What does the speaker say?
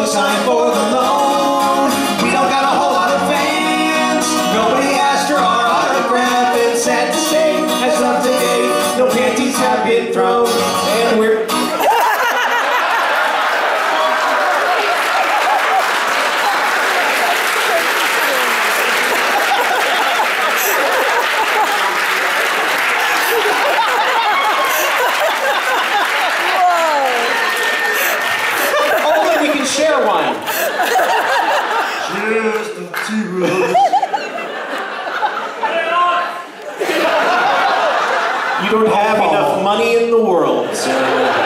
it's time for the loan. We don't got a whole lot of fans. Nobody asked for our autograph. And sad to say, as of today, no panties have been thrown. And we're... share one. Just the two of us. You don't have enough money in the world, sir.